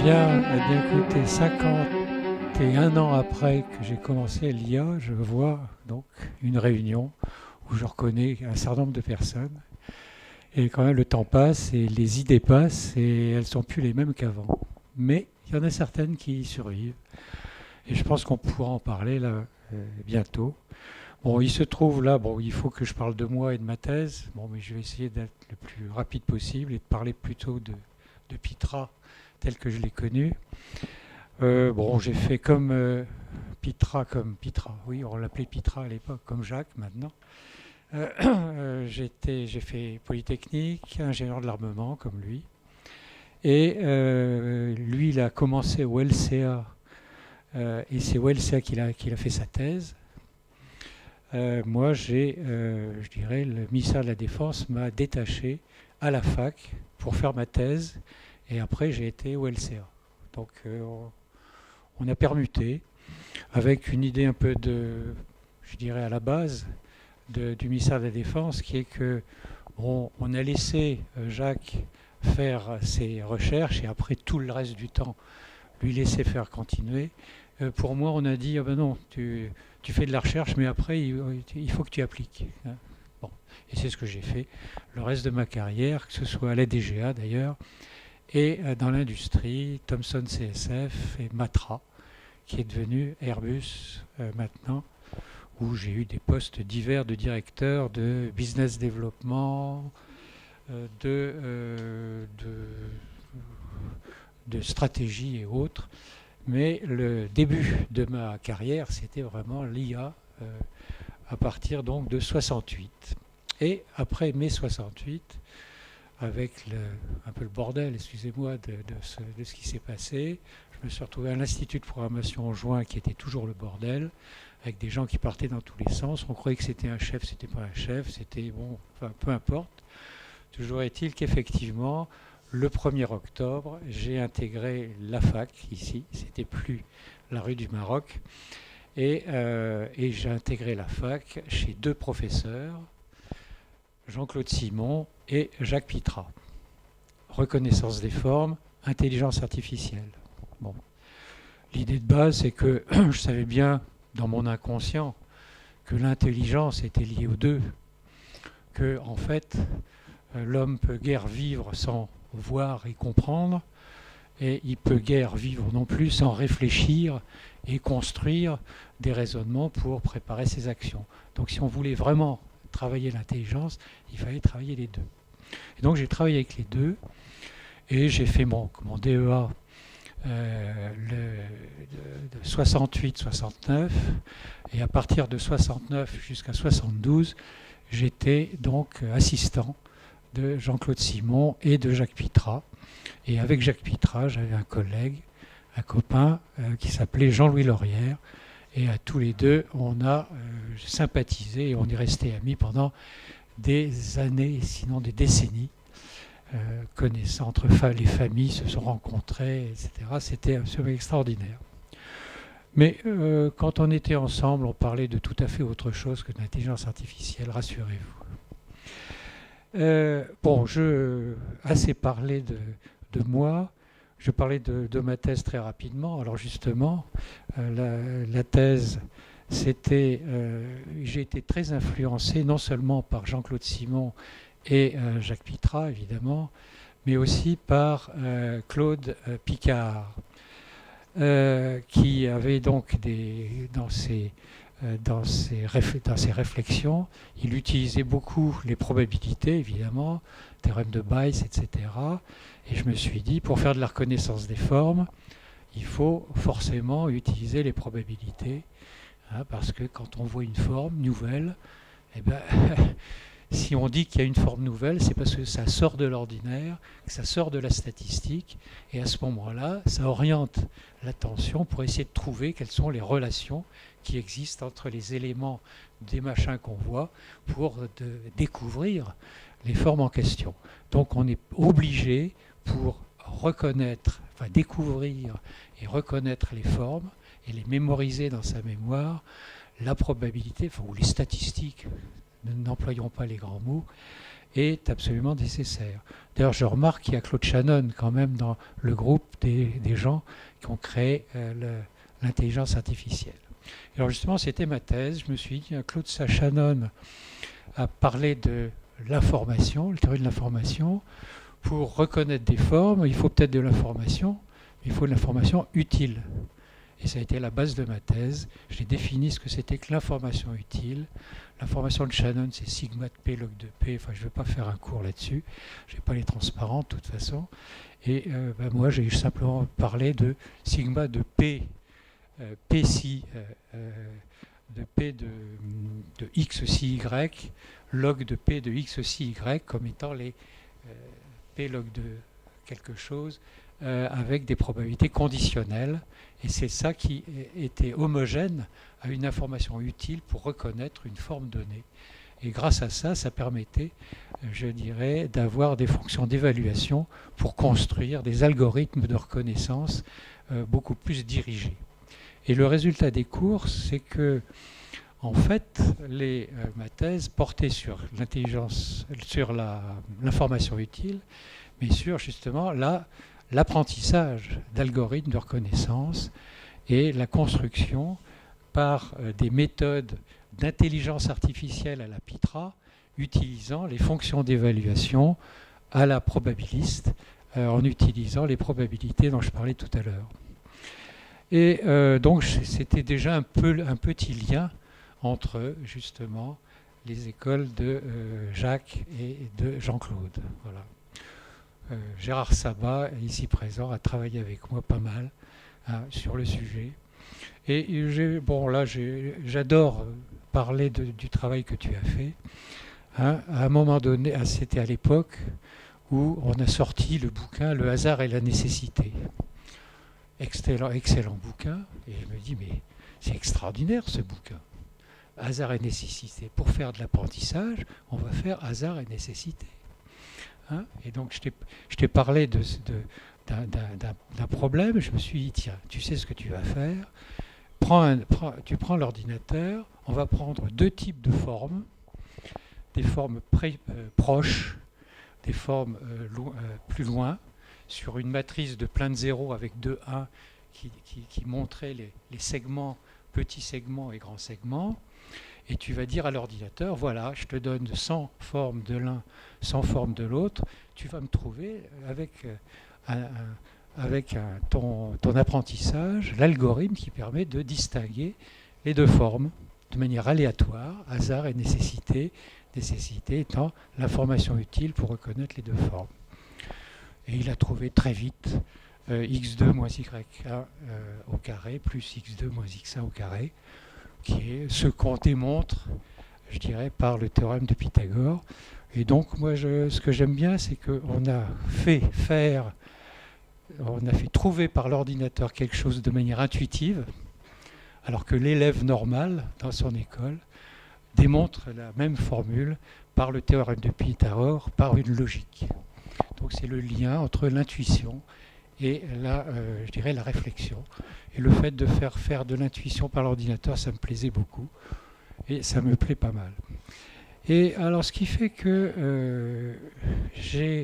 bien écoutez, 51 ans après que j'ai commencé l'IA, je vois donc une réunion où je reconnais un certain nombre de personnes. Et quand même, le temps passe et les idées passent et elles ne sont plus les mêmes qu'avant. Mais il y en a certaines qui survivent. Et je pense qu'on pourra en parler là bientôt. Bon, il se trouve là, bon, il faut que je parle de moi et de ma thèse. Bon, mais je vais essayer d'être le plus rapide possible et de parler plutôt de Pitra tel que je l'ai connu. Bon, j'ai fait comme Pitra. Oui, on l'appelait Pitra à l'époque, comme Jacques maintenant. J'ai fait Polytechnique, ingénieur de l'armement comme lui. Et lui, il a commencé au LCA. Et c'est au LCA qu'il a fait sa thèse. Moi, je dirais, le ministère de la Défense m'a détaché à la fac pour faire ma thèse. Et après, j'ai été au LCA. Donc, on a permuté avec une idée un peu je dirais, à la base du ministère de la Défense, qui est que on a laissé Jacques faire ses recherches et après tout le reste du temps, lui laisser faire continuer. Pour moi, on a dit, ah ben non, tu fais de la recherche, mais après, il faut que tu appliques. Hein. Bon. Et c'est ce que j'ai fait le reste de ma carrière, que ce soit à la DGA d'ailleurs, et dans l'industrie, Thomson CSF et Matra, qui est devenu Airbus maintenant, où j'ai eu des postes divers de directeur, de business développement, de stratégie et autres. Mais le début de ma carrière, c'était vraiment l'IA à partir donc de 68. Et après mai 68, avec un peu le bordel, excusez-moi, de ce qui s'est passé, je me suis retrouvé à l'Institut de programmation en juin, qui était toujours le bordel, avec des gens qui partaient dans tous les sens. On croyait que c'était un chef, c'était pas un chef, c'était bon, enfin peu importe. Toujours est-il qu'effectivement, le 1er octobre, j'ai intégré la fac ici, c'était plus la rue du Maroc, et j'ai intégré la fac chez deux professeurs, Jean-Claude Simon et Jacques Pitra. Reconnaissance des formes, intelligence artificielle. Bon. L'idée de base, c'est que je savais bien, dans mon inconscient, que l'intelligence était liée aux deux, que en fait, l'homme peut guère vivre sans voir et comprendre, et il peut guère vivre non plus sans réfléchir et construire des raisonnements pour préparer ses actions. Donc si on voulait vraiment travailler l'intelligence, il fallait travailler les deux. Et donc j'ai travaillé avec les deux, et j'ai fait mon DEA de 68-69, et à partir de 69 jusqu'à 72, j'étais donc assistant de Jean-Claude Simon et de Jacques Pitra. Et avec Jacques Pitra, j'avais un collègue, un copain qui s'appelait Jean-Louis Laurière. Et à tous les deux, on a sympathisé et on est resté amis pendant des années, sinon des décennies. Connaissant entre les familles, se sont rencontrées, etc. C'était absolument extraordinaire. Mais quand on était ensemble, on parlait de tout à fait autre chose que de l'intelligence artificielle, rassurez-vous. Bon, assez parlé de moi. Je parlais de ma thèse très rapidement. Alors justement, la thèse, j'ai été très influencé non seulement par Jean-Claude Simon et Jacques Pitra, évidemment, mais aussi par Claude Picard, qui avait donc dans ses réflexions, il utilisait beaucoup les probabilités, évidemment, théorème de Bayes, etc. Et je me suis dit, pour faire de la reconnaissance des formes, il faut forcément utiliser les probabilités, hein, parce que quand on voit une forme nouvelle, eh ben, si on dit qu'il y a une forme nouvelle, c'est parce que ça sort de l'ordinaire, que ça sort de la statistique, et à ce moment-là, ça oriente l'attention pour essayer de trouver quelles sont les relations qui existent entre les éléments des machins qu'on voit pour découvrir les formes en question. Donc on est obligé, pour découvrir et reconnaître les formes et les mémoriser dans sa mémoire, la probabilité, ou les statistiques, n'employons pas les grands mots, est absolument nécessaire. D'ailleurs, je remarque qu'il y a Claude Shannon quand même dans le groupe des gens qui ont créé l'intelligence artificielle. Alors justement, c'était ma thèse. Je me suis dit, Claude Shannon a parlé de l'information, la théorie de l'information. Pour reconnaître des formes, il faut peut-être de l'information, mais il faut de l'information utile. Et ça a été la base de ma thèse. J'ai défini ce que c'était que l'information utile. L'information de Shannon, c'est sigma de P log de P. Enfin, je ne vais pas faire un cours là-dessus. Je n'ai pas les transparents de toute façon. Et moi, j'ai simplement parlé de sigma de P, P si, de P de X si Y, log de P de X si Y, comme étant les P log de quelque chose, avec des probabilités conditionnelles. Et c'est ça qui était homogène à une information utile pour reconnaître une forme donnée. Et grâce à ça, ça permettait, je dirais, d'avoir des fonctions d'évaluation pour construire des algorithmes de reconnaissance beaucoup plus dirigés. Et le résultat des cours, c'est que, en fait, ma thèse portait sur l'intelligence, sur l'information utile, mais sur justement l'apprentissage d'algorithmes de reconnaissance et la construction par des méthodes d'intelligence artificielle à la Pitra, utilisant les fonctions d'évaluation à la probabiliste, en utilisant les probabilités dont je parlais tout à l'heure. Et donc c'était déjà un petit lien entre justement les écoles de Jacques et de Jean-Claude. Voilà. Gérard Sabat, ici présent, a travaillé avec moi pas mal sur le sujet. Et j'adore parler du travail que tu as fait. À un moment donné, c'était à l'époque où on a sorti le bouquin Le hasard et la nécessité. Excellent bouquin. Et je me dis, mais c'est extraordinaire ce bouquin. Hasard et nécessité. Pour faire de l'apprentissage, on va faire hasard et nécessité. Et donc je t'ai parlé d'un problème. Je me suis dit, tiens, tu sais ce que tu vas faire. Tu prends l'ordinateur, on va prendre deux types de formes, des formes proches, des formes plus loin, sur une matrice de plein de zéros avec deux 1 qui montrait les segments, petits segments et grands segments. Et tu vas dire à l'ordinateur, voilà, je te donne 100 formes de l'un, 100 formes de l'autre. Tu vas me trouver avec ton apprentissage, l'algorithme qui permet de distinguer les deux formes de manière aléatoire, hasard et nécessité, nécessité étant l'information utile pour reconnaître les deux formes. Et il a trouvé très vite x2 moins y1 au carré plus x2 moins x1 au carré, qui est ce qu'on démontre, je dirais, par le théorème de Pythagore. Et donc, moi, ce que j'aime bien, c'est qu'on a fait trouver par l'ordinateur quelque chose de manière intuitive, alors que l'élève normal, dans son école, démontre la même formule par le théorème de Pythagore, par une logique. Donc, c'est le lien entre l'intuition et je dirais la réflexion. Et le fait de faire de l'intuition par l'ordinateur, ça me plaisait beaucoup. Et ça me plaît pas mal. Et alors, ce qui fait que j'ai,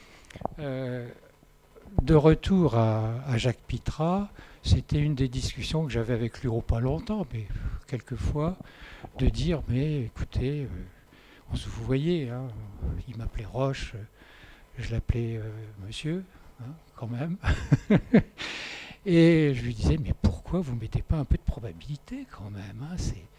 de retour à Jacques Pitra, c'était une des discussions que j'avais avec lui, pas longtemps, mais quelques fois, de dire, mais écoutez, vous voyez, hein, il m'appelait Roche, je l'appelais monsieur, hein, quand même. Et je lui disais, mais pourquoi vous ne mettez pas un peu de probabilité quand même, hein,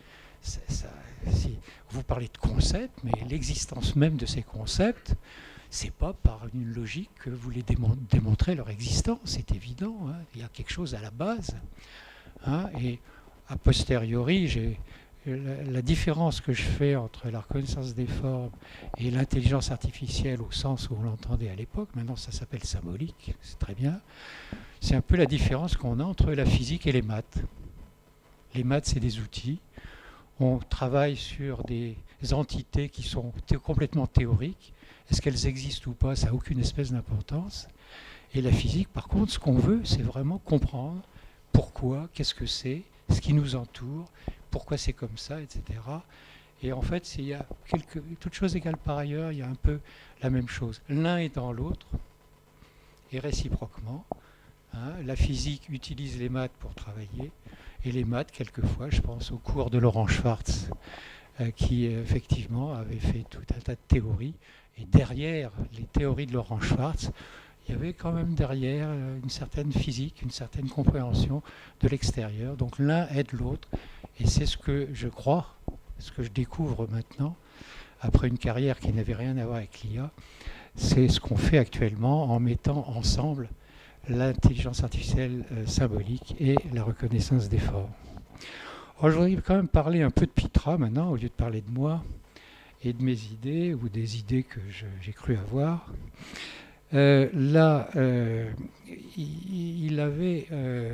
vous parlez de concepts, mais l'existence même de ces concepts, c'est pas par une logique que vous les démontrez leur existence, c'est évident, hein, il y a quelque chose à la base. Hein, et a posteriori, la différence que je fais entre la reconnaissance des formes et l'intelligence artificielle au sens où on l'entendait à l'époque, maintenant ça s'appelle symbolique, c'est très bien, c'est un peu la différence qu'on a entre la physique et les maths. Les maths, c'est des outils. On travaille sur des entités qui sont complètement théoriques. Est-ce qu'elles existent ou pas, ça n'a aucune espèce d'importance. Et la physique, par contre, ce qu'on veut, c'est vraiment comprendre pourquoi, qu'est-ce que c'est, ce qui nous entoure, pourquoi c'est comme ça, etc. Et en fait, il y a toutes choses égales par ailleurs, il y a un peu la même chose. L'un est dans l'autre, et réciproquement. Hein, la physique utilise les maths pour travailler, et les maths, quelquefois, je pense au cours de Laurent Schwartz, qui effectivement avait fait tout un tas de théories. Et derrière les théories de Laurent Schwartz, il y avait quand même derrière une certaine physique, une certaine compréhension de l'extérieur. Donc l'un aide l'autre. Et c'est ce que je crois, ce que je découvre maintenant, après une carrière qui n'avait rien à voir avec l'IA, c'est ce qu'on fait actuellement en mettant ensemble l'intelligence artificielle symbolique et la reconnaissance des formes. Alors, je voudrais quand même parler un peu de Pitra maintenant, au lieu de parler de moi et de mes idées, ou des idées que j'ai cru avoir. Là, il avait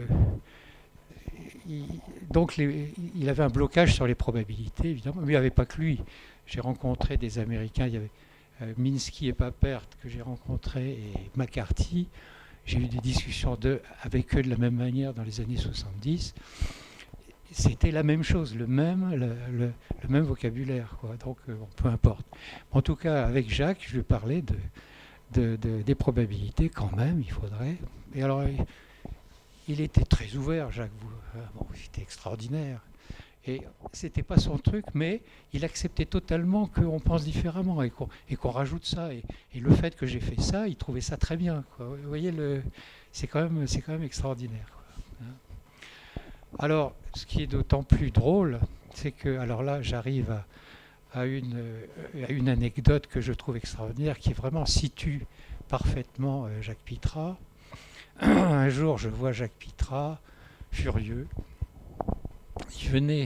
il avait un blocage sur les probabilités, évidemment, mais il n'y avait pas que lui. J'ai rencontré des Américains, il y avait Minsky et Papert que j'ai rencontrés, et McCarthy. J'ai eu des discussions avec eux de la même manière dans les années 70. C'était la même chose, le même vocabulaire, quoi. Donc bon, peu importe. En tout cas, avec Jacques, je lui parlais des probabilités quand même, il faudrait. Et alors, il était très ouvert, Jacques. Bon, c'était extraordinaire. Et c'était pas son truc, mais il acceptait totalement qu'on pense différemment et qu'on rajoute ça. Et le fait que j'ai fait ça, il trouvait ça très bien, quoi. Vous voyez, c'est quand même extraordinaire, quoi. Alors, ce qui est d'autant plus drôle, c'est que, alors là, j'arrive à une anecdote que je trouve extraordinaire, qui vraiment situe parfaitement Jacques Pitra. Un jour, je vois Jacques Pitra, furieux. Il venait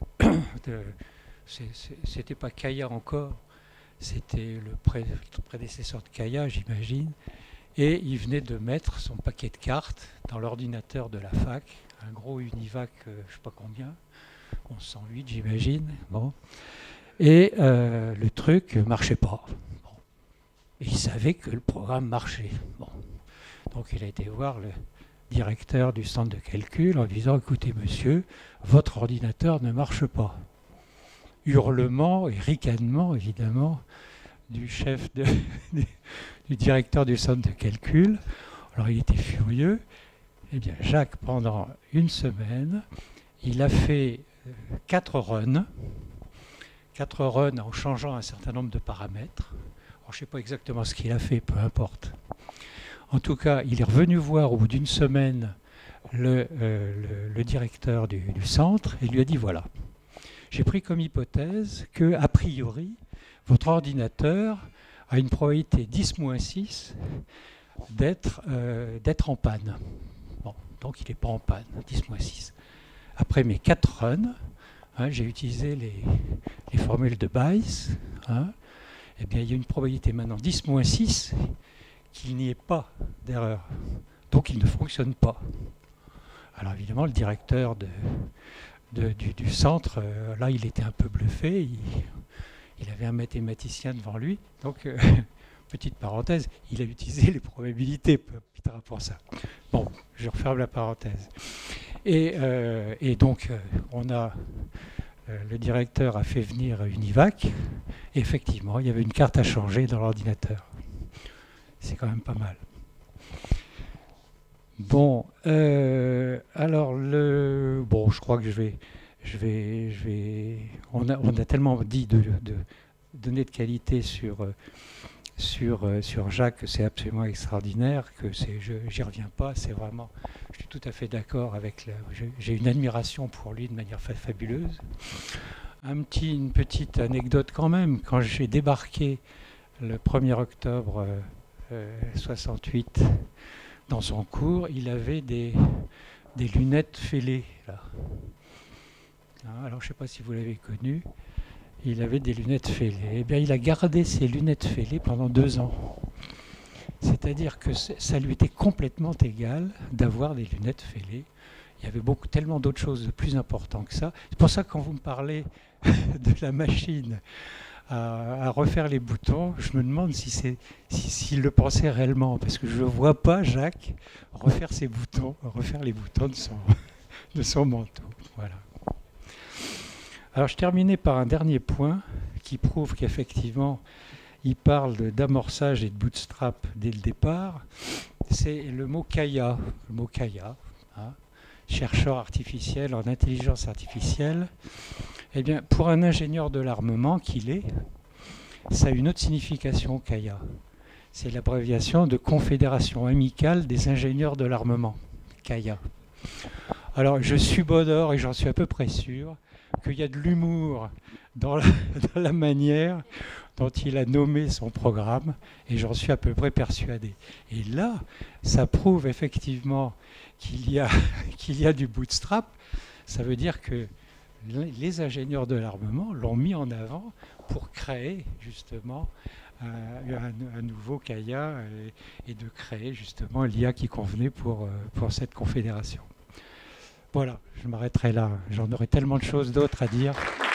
c'était pas Kaya encore, c'était le prédécesseur de Kaya, j'imagine. Et il venait de mettre son paquet de cartes dans l'ordinateur de la fac, un gros Univac, je ne sais pas combien, 1108 j'imagine. Bon. Et le truc ne marchait pas. Bon. Et il savait que le programme marchait. Bon. Donc il a été voir le directeur du centre de calcul en disant « Écoutez monsieur, votre ordinateur ne marche pas ». Hurlement et ricanement évidemment du chef du directeur du centre de calcul. Alors il était furieux. Eh bien Jacques, pendant une semaine, il a fait 4 runs en changeant un certain nombre de paramètres. Alors, je ne sais pas exactement ce qu'il a fait, peu importe. En tout cas, il est revenu voir au bout d'une semaine le directeur du centre et lui a dit voilà, j'ai pris comme hypothèse que, a priori, votre ordinateur a une probabilité 10-6 d'être en panne. Bon, donc il n'est pas en panne, 10-6. Après mes 4 runs, hein, j'ai utilisé les formules de Bayes. Hein, eh bien, il y a une probabilité maintenant 10-6 qu'il n'y ait pas d'erreur. Donc il ne fonctionne pas. Alors évidemment, le directeur du centre, là, il était un peu bluffé. Il avait un mathématicien devant lui. Donc, petite parenthèse, il a utilisé les probabilités pour ça. Bon, je referme la parenthèse. Et donc, le directeur a fait venir Univac. Et effectivement, il y avait une carte à changer dans l'ordinateur. C'est quand même pas mal. Bon, alors bon, je crois que je vais. On a tellement dit de données de qualité sur Jacques que c'est absolument extraordinaire que j'y reviens pas. C'est vraiment, je suis tout à fait d'accord avec. J'ai une admiration pour lui de manière fabuleuse. Une petite anecdote quand même. Quand j'ai débarqué le 1er octobre 68 dans son cours, il avait des lunettes fêlées là. Alors je ne sais pas si vous l'avez connu, il avait des lunettes fêlées. Eh bien il a gardé ses lunettes fêlées pendant 2 ans. C'est-à-dire que ça lui était complètement égal d'avoir des lunettes fêlées. Il y avait tellement d'autres choses de plus importantes que ça. C'est pour ça que quand vous me parlez de la machine à refaire les boutons, je me demande s'il le pensait réellement, parce que je ne vois pas Jacques refaire les boutons de son manteau. Voilà. Alors je terminais par un dernier point qui prouve qu'effectivement, il parle d'amorçage et de bootstrap dès le départ. C'est le mot Kaya. Le mot Kaya, hein, chercheur artificiel en intelligence artificielle. Eh bien, pour un ingénieur de l'armement qu'il est, ça a une autre signification, Kaya. C'est l'abréviation de Confédération amicale des ingénieurs de l'armement, Kaya. Alors, je subodore, et j'en suis à peu près sûr, qu'il y a de l'humour dans la manière dont il a nommé son programme, et j'en suis à peu près persuadé. Et là, ça prouve effectivement qu'il y a du bootstrap. Ça veut dire que les ingénieurs de l'armement l'ont mis en avant pour créer justement un nouveau Kaya et de créer justement l'IA qui convenait pour cette confédération. Voilà, je m'arrêterai là. J'en aurais tellement de choses d'autres à dire.